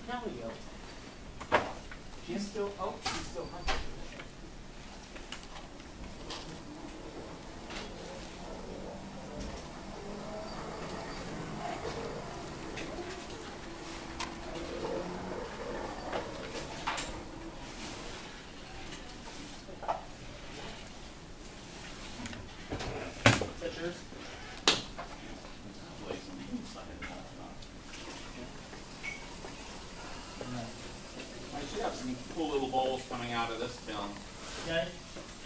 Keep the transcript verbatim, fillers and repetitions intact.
Now we go. She's still, oh, she's still hungry. Is that yours? I should have some cool little bowls coming out of this film. Okay.